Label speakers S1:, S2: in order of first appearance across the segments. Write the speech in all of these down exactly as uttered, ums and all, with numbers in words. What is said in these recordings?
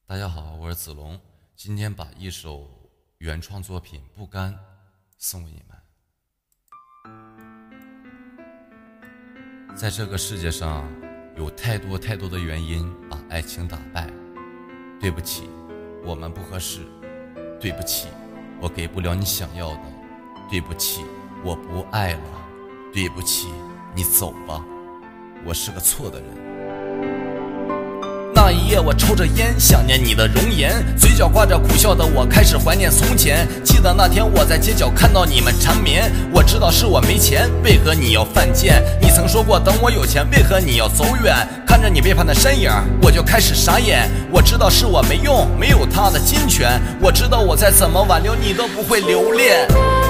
S1: 大家好，我是子龙，今天把一首原创作品《不甘》送给你们。在这个世界上，有太多太多的原因把爱情打败。对不起，我们不合适。对不起，我给不了你想要的。对不起，我不爱了。对不起，你走吧，我是个错的人。那一夜我抽着烟，想念你的容颜，嘴角挂着苦笑的我开始怀念从前。记得那天我在街角看到你们缠绵，我知道是我没钱，为何你要犯贱？你曾说过等我有钱，为何你要走远？看着你背叛的身影，我就开始傻眼。我知道是我没用，没有他的金钱，我知道我再怎么挽留你都不会留恋。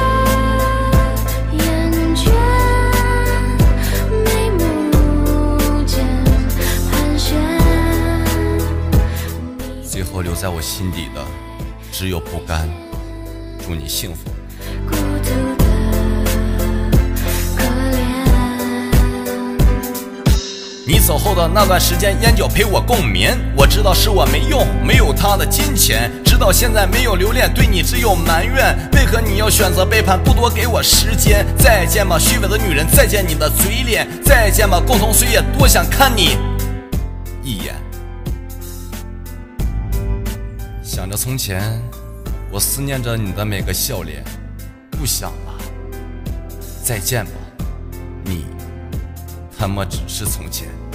S1: 最后留在我心底的只有不甘。祝你幸福。孤独的可怜，你走后的那段时间，烟酒陪我共眠。我知道是我没用，没有他的金钱，直到现在没有留恋，对你只有埋怨。为何你要选择背叛，不多给我时间？再见吧，虚伪的女人，再见你的嘴脸，再见吧，共同岁月，多想看你一眼。想着从前，我思念着你的每个笑脸。不想了，再见吧，你他妈只是从前。